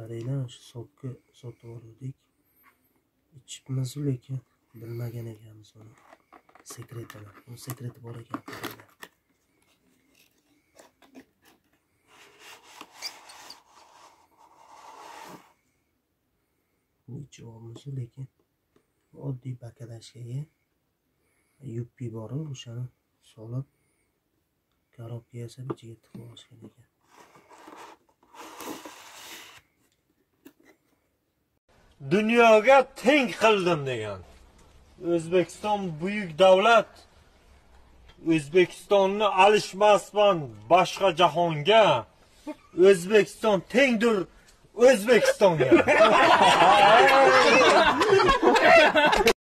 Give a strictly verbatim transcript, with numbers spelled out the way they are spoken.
qaranglar, shu sokka sotib oldik. Ichibmiz, lekin bilmagan ekanmiz uni sekretini. Bu sekreti bor ekan. Ichibmiz, lekin oddiy bakalashkaga yuppi bor, o'shani solib korobka yasab ichiga tiqib olishgan ekan. Dunyoga teng qildim degan. O'zbekiston buyuk davlat. O'zbekistonni alishmasman boshqa jahonga. O'zbekiston tengdir O'zbekistonga.